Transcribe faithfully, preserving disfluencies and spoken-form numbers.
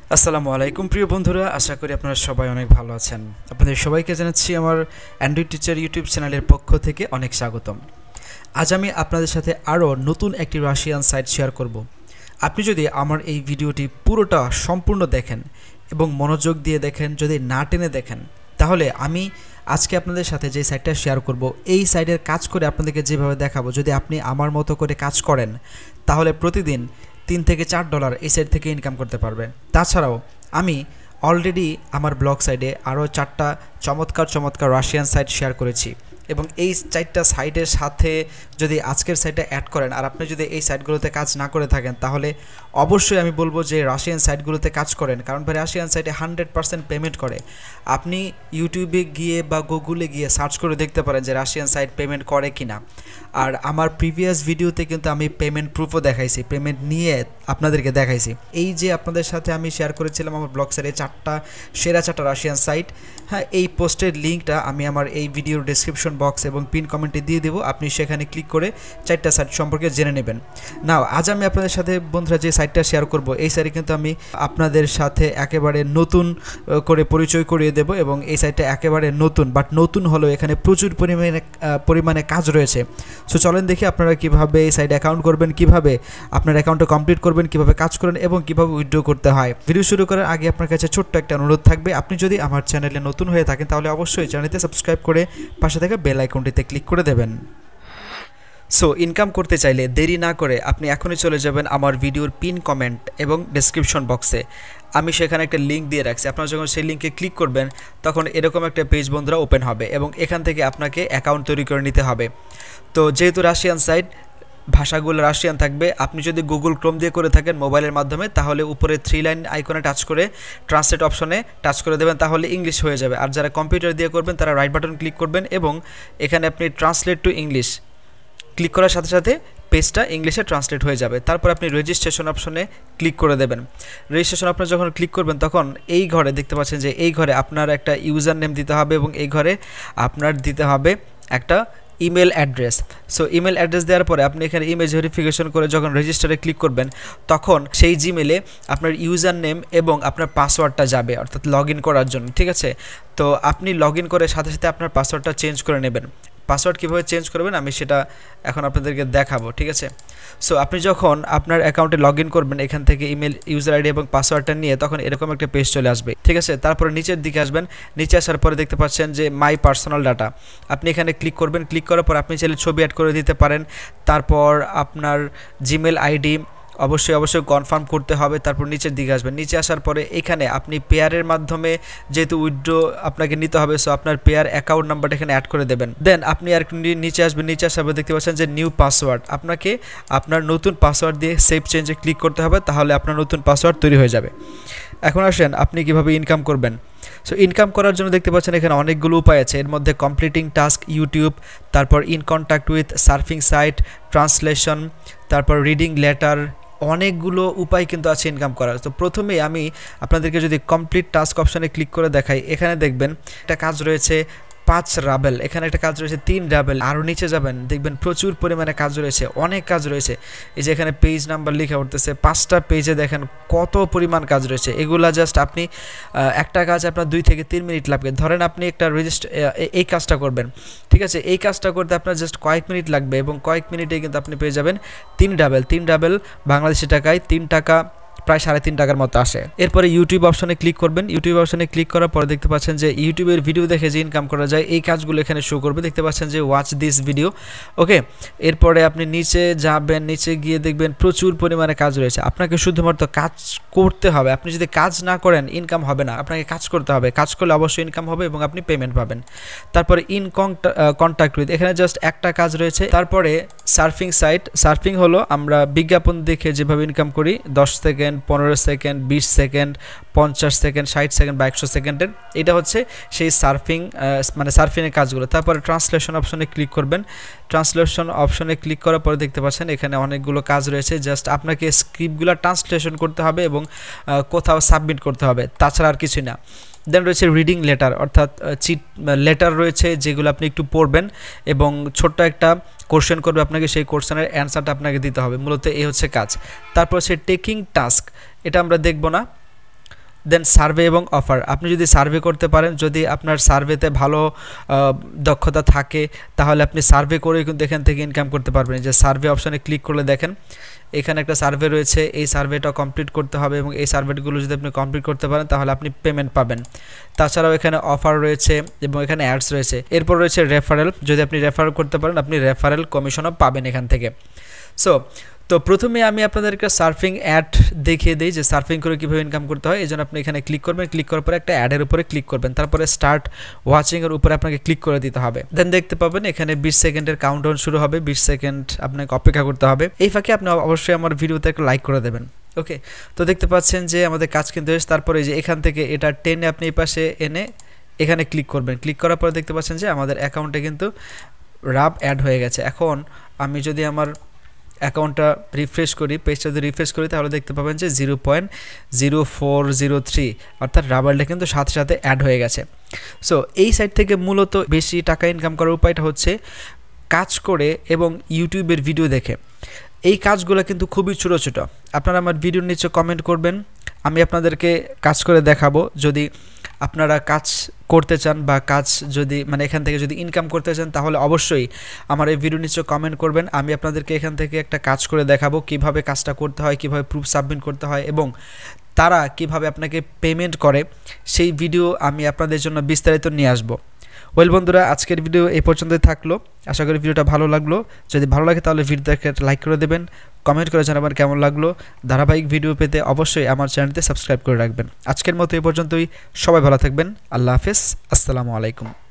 আসসালামু আলাইকুম প্রিয় বন্ধুরা, আশা করি আপনারা সবাই অনেক ভালো আছেন। আপনাদের সবাইকে জানাচ্ছি আমার অ্যান্ড্রয়েড টিচার ইউটিউব চ্যানেলের পক্ষ থেকে অনেক স্বাগতম। আজ আমি আপনাদের সাথে আরও নতুন একটি রাশিয়ান সাইট শেয়ার করব। আপনি যদি আমার এই ভিডিওটি পুরোটা সম্পূর্ণ দেখেন এবং মনোযোগ দিয়ে দেখেন, যদি না টেনে দেখেন, তাহলে আমি আজকে আপনাদের সাথে যে সাইটটা শেয়ার করব, এই সাইটের কাজ করে আপনাদেরকে যেভাবে দেখাবো, যদি আপনি আমার মতো করে কাজ করেন তাহলে প্রতিদিন তিন থেকে চার ডলার এই সাইট থেকে ইনকাম করতে পারবেন। তাছাড়াও আমি অলরেডি আমার ব্লগ সাইটে আরও চারটা চমৎকার চমৎকার রাশিয়ান সাইট শেয়ার করেছি এবং এই চারটা সাইটের সাথে যদি আজকের সাইটটা অ্যাড করেন আর আপনি যদি এই সাইটগুলোতে কাজ না করে থাকেন, তাহলে অবশ্যই আমি বলবো যে রাশিয়ান সাইটগুলোতে কাজ করেন, কারণ রাশিয়ান সাইটে হান্ড্রেড পার্সেন্ট পেমেন্ট করে। আপনি ইউটিউবে গিয়ে বা গুগলে গিয়ে সার্চ করে দেখতে পারেন যে রাশিয়ান সাইট পেমেন্ট করে কি না। আর আমার প্রিভিয়াস ভিডিওতে কিন্তু আমি পেমেন্ট প্রুফও দেখাইছি, পেমেন্ট নিয়ে আপনাদেরকে দেখাইছি। এই যে আপনাদের সাথে আমি শেয়ার করেছিলাম আমার ব্লগ সাইটে চারটা সেরা চারটা রাশিয়ান সাইট, হ্যাঁ, এই পোস্টের লিঙ্কটা আমি আমার এই ভিডিওর ডেসক্রিপশন বক্স এবং পিন কমেন্টে দিয়ে দেবো। আপনি সেখানে ক্লিক করে চারটা সাইট সম্পর্কে জেনে নেবেন। নাও আজ আমি আপনাদের সাথে বন্ধুরা যে সাইটটা শেয়ার করব, এই সাইটে কিন্তু আমি আপনাদের সাথে একেবারে নতুন করে পরিচয় করিয়ে দেব এবং এই সাইটটা একেবারে নতুন, বাট নতুন হলেও এখানে প্রচুর পরিমাণে পরিমাণে কাজ রয়েছে। সো চলেন দেখি আপনারা কীভাবে এই সাইটে অ্যাকাউন্ট করবেন, কীভাবে আপনার অ্যাকাউন্টটা কমপ্লিট করবেন, কীভাবে কাজ করেন এবং কীভাবে উইথড্র করতে হয়। ভিডিও শুরু করার আগে আপনার কাছে ছোট্ট একটা অনুরোধ থাকবে, আপনি যদি আমার চ্যানেলে নতুন হয়ে থাকেন তাহলে অবশ্যই চ্যানেলটি সাবস্ক্রাইব করে পাশে থাকা বেল আইকনটিতে ক্লিক করে দেবেন। সো ইনকাম করতে চাইলে দেরি না করে আপনি এখনই চলে যাবেন আমার ভিডিওর পিন কমেন্ট এবং ডেসক্রিপশন বক্সে। আমি সেখানে একটা লিঙ্ক দিয়ে রাখছি, আপনারা যখন সেই লিঙ্কে ক্লিক করবেন তখন এরকম একটা পেজ বন্ধুরা ওপেন হবে এবং এখান থেকে আপনাকে অ্যাকাউন্ট তৈরি করে নিতে হবে। তো যেহেতু রাশিয়ান সাইট, ভাষাগুলো রাশিয়ান থাকবে। আপনি যদি গুগল ক্রোম দিয়ে করে থাকেন মোবাইলের মাধ্যমে, তাহলে উপরে থ্রি লাইন আইকনে টাচ করে ট্রান্সলেট অপশনে টাচ করে দেবেন, তাহলে ইংলিশ হয়ে যাবে। আর যারা কম্পিউটার দিয়ে করবেন তারা রাইট বাটন ক্লিক করবেন এবং এখানে আপনি ট্রান্সলেট টু ইংলিশ ক্লিক করার সাথে সাথে পেজটা ইংলিশে ট্রান্সলেট হয়ে যাবে। তারপর আপনি রেজিস্ট্রেশন অপশনে ক্লিক করে দেবেন। রেজিস্ট্রেশন অপশনে যখন ক্লিক করবেন তখন এই ঘরে দেখতে পাচ্ছেন যে এই ঘরে আপনার একটা ইউজার নেম দিতে হবে এবং এই ঘরে আপনার দিতে হবে একটা email address. So email address দেওয়ার পরে আপনি এখানে ইমেজ ভেরিফিকেশন করে যখন রেজিস্টারে ক্লিক করবেন তখন সেই জিমেলে আপনার ইউজার নেম এবং আপনার পাসওয়ার্ডটা যাবে, অর্থাৎ লগ ইন করার জন্য। ঠিক আছে, তো আপনি লগ ইন করে সাথে সাথে আপনার পাসওয়ার্ডটা চেঞ্জ করে নেবেন। পাসওয়ার্ড কীভাবে চেঞ্জ করবেন আমি সেটা এখন আপনাদেরকে দেখাবো। ঠিক আছে, সো আপনি যখন আপনার অ্যাকাউন্টে লগ ইন করবেন এখান থেকে ইমেল ইউজার আইডি এবং পাসওয়ার্ডটা নিয়ে, তখন এরকম একটা পেজ চলে আসবে। ঠিক আছে, তারপরে নিচের দিকে আসবেন, নিচে আসার পরে দেখতে পাচ্ছেন যে মাই পার্সোনাল ডাটা, আপনি এখানে ক্লিক করবেন। ক্লিক করার পর আপনি চাইলে ছবি অ্যাড করে দিতে পারেন। তারপর আপনার জিমেল আইডি অবশ্যই অবশ্যই কনফার্ম করতে হবে। তারপর নিচের দিকে আসবেন, নিচে আসার পরে এখানে আপনি পেয়ারের মাধ্যমে যেহেতু উইথড্র আপনাকে নিতে হবে, সো আপনার পেয়ার অ্যাকাউন্ট নাম্বারটা এখানে অ্যাড করে দেবেন। দেন আপনি আর নিচে আসবেন, নিচে আসার পর দেখতে পাচ্ছেন যে নিউ পাসওয়ার্ড, আপনাকে আপনার নতুন পাসওয়ার্ড দিয়ে সেভ চেঞ্জে ক্লিক করতে হবে, তাহলে আপনার নতুন পাসওয়ার্ড তৈরি হয়ে যাবে। এখন আসেন আপনি কিভাবে ইনকাম করবেন। সো ইনকাম করার জন্য দেখতে পাচ্ছেন এখানে অনেকগুলো উপায় আছে, এর মধ্যে কমপ্লিটিং টাস্ক ইউটিউব, তারপর in contact with surfing site, translation, তারপর রিডিং লেটার, অনেকগুলো উপায় কিন্তু আছে ইনকাম করার। তো প্রথমে আমি আপনাদেরকে যদি কমপ্লিট টাস্ক অপশানে ক্লিক করে দেখাই, এখানে দেখবেন একটা কাজ রয়েছে পাঁচ রাবেল, এখানে একটা কাজ রয়েছে তিন রাবেল, আরও নিচে যাবেন দেখবেন প্রচুর পরিমাণে কাজ রয়েছে, অনেক কাজ রয়েছে। এই যে এখানে পেজ নাম্বার লেখা উঠতেছে, পাঁচটা পেজে দেখেন কত পরিমাণ কাজ রয়েছে। এগুলা জাস্ট আপনি একটা কাজ আপনার দুই থেকে তিন মিনিট লাগবে। ধরেন আপনি একটা রেজিস্টার এই কাজটা করবেন, ঠিক আছে, এই কাজটা করতে আপনার জাস্ট কয়েক মিনিট লাগবে এবং কয়েক মিনিটে কিন্তু আপনি পেয়ে যাবেন তিন রাবেল। তিন রাবেল বাংলাদেশি টাকায় তিন টাকা প্রায় সাড়ে তিন টাকার মতো আসে। এরপরে ইউটিউব অপশনে ক্লিক করবেন। ইউটিউব অপশনে ক্লিক করার পরে দেখতে পাচ্ছেন যে ইউটিউবের ভিডিও দেখে যে ইনকাম করা যায় এই কাজগুলো এখানে শো করবে। দেখতে পাচ্ছেন যে ওয়াচ দিস ভিডিও, ওকে। এরপরে আপনি নিচে যাবেন, নিচে গিয়ে দেখবেন প্রচুর পরিমাণে কাজ রয়েছে। আপনাকে শুধুমাত্র কাজ করতে হবে, আপনি যদি কাজ না করেন ইনকাম হবে না, আপনাকে কাজ করতে হবে। কাজ করলে অবশ্যই ইনকাম হবে এবং আপনি পেমেন্ট পাবেন। তারপরে ইন কন্ট্যাক্ট উইথ, এখানে জাস্ট একটা কাজ রয়েছে। তারপরে সার্ফিং সাইট, সার্ফিং হলো আমরা বিজ্ঞাপন দেখে যেভাবে ইনকাম করি, দশ সেকেন্ড, পনেরো সেকেন্ড, বিশ সেকেন্ড, পঞ্চাশ সেকেন্ড, ষাট সেকেন্ড বা একশো সেকেন্ডের, এটা হচ্ছে সেই সার্ফিং মানে সার্ফিংয়ের কাজগুলো। তারপরে ট্রান্সলেশন অপশনে ক্লিক করবেন। ট্রান্সলেশন অপশনে ক্লিক করার পরে দেখতে পাচ্ছেন এখানে অনেকগুলো কাজ রয়েছে, জাস্ট আপনাকে স্ক্রিপ্টগুলো ট্রান্সলেশন করতে হবে এবং কোথাও সাবমিট করতে হবে, তাছাড়া আর কিছুই না। দেন রয়েছে রিডিং লেটার, অর্থাৎ চিট লেটার রয়েছে যেগুলো আপনি একটু পড়বেন এবং ছোট্ট একটা কোশ্চেন করবে আপনাকে, সেই কোশ্চেনের অ্যান্সারটা আপনাকে দিতে হবে। মূলত এই হচ্ছে কাজ। তারপর হচ্ছে টেকিং টাস্ক, এটা আমরা দেখব না, দেন সার্ভে এবং অফার, আপনি যদি সার্ভে করতে পারেন, যদি আপনার সার্ভেতে ভালো দক্ষতা থাকে তাহলে আপনি সার্ভে করে কিন্তু এখান থেকে ইনকাম করতে পারবেন। যে সার্ভে অপশানে ক্লিক করলে দেখেন এখানে একটা সার্ভে রয়েছে, এই সার্ভেটা কমপ্লিট করতে হবে এবং এই সার্ভেগুলো যদি আপনি কমপ্লিট করতে পারেন তাহলে আপনি পেমেন্ট পাবেন। তাছাড়াও এখানে অফার রয়েছে এবং এখানে অ্যাডস রয়েছে। এরপর রয়েছে রেফারেল, যদি আপনি রেফারেল করতে পারেন আপনি রেফারেল কমিশনও পাবেন এখান থেকে। সো তো প্রথমে আমি আপনাদেরকে সার্ফিং অ্যাড দেখিয়ে দিই যে সার্ফিং করে কীভাবে ইনকাম করতে হয়। এই জন্য আপনি এখানে ক্লিক করবেন, ক্লিক করার পরে একটা অ্যাডের উপরে ক্লিক করবেন, তারপরে স্টার্ট ওয়াচিংয়ের উপরে আপনাকে ক্লিক করে দিতে হবে। দেন দেখতে পাবেন এখানে বিশ সেকেন্ডের কাউন্টডাউন শুরু হবে, বিশ সেকেন্ড আপনাকে অপেক্ষা করতে হবে। এই ফাঁকে আপনি অবশ্যই আমার ভিডিওতে একটা লাইক করে দেবেন। ওকে, তো দেখতে পাচ্ছেন যে আমাদের কাজ কিন্তু হয়েছে। তারপরে যে এখান থেকে এটা টেনে আপনি এই পাশে এনে এখানে ক্লিক করবেন, ক্লিক করার পরে দেখতে পাচ্ছেন যে আমাদের অ্যাকাউন্টে কিন্তু রাব অ্যাড হয়ে গেছে। এখন আমি যদি আমার অ্যাকাউন্টটা রিফ্রেশ করি, পেজটা যদি রিফ্রেশ করি তাহলে দেখতে পাবেন যে zero point zero four zero three অর্থাৎ রাবারটা কিন্তু সাথে সাথে অ্যাড হয়ে গেছে। সো এই সাইট থেকে মূলত বেশি টাকা ইনকাম করার উপায়টা হচ্ছে কাজ করে এবং ইউটিউবের ভিডিও দেখে। এই কাজগুলো কিন্তু খুবই ছোটো ছোটো। আপনারা আমার ভিডিওর নিচে কমেন্ট করবেন, আমি আপনাদেরকে কাজ করে দেখাবো। যদি আপনারা কাজ করতে চান বা কাজ যদি মানে এখান থেকে যদি ইনকাম করতে চান তাহলে অবশ্যই আমার এই ভিডিও নিচে কমেন্ট করবেন। আমি আপনাদেরকে এখান থেকে একটা কাজ করে দেখাবো কিভাবে কাজটা করতে হয়, কিভাবে প্রুফ সাবমিট করতে হয় এবং তারা কিভাবে আপনাকে পেমেন্ট করে, সেই ভিডিও আমি আপনাদের জন্য বিস্তারিত নিয়ে আসবো। ওয়েল বন্ধুরা, আজকের ভিডিও এই পর্যন্তই থাকলো। আশা করি ভিডিওটা ভালো লাগলো। যদি ভালো লাগে তাহলে ভিডিওটাকে একটা লাইক করে দেবেন, কমেন্ট করে জানাবেন কেমন লাগলো। ধারাবাহিক ভিডিও পেতে অবশ্যই আমার চ্যানেলটি সাবস্ক্রাইব করে রাখবেন। আজকের মতো এই পর্যন্তই, সবাই ভালো থাকবেন। আল্লাহ হাফেজ, আসসালামু আলাইকুম।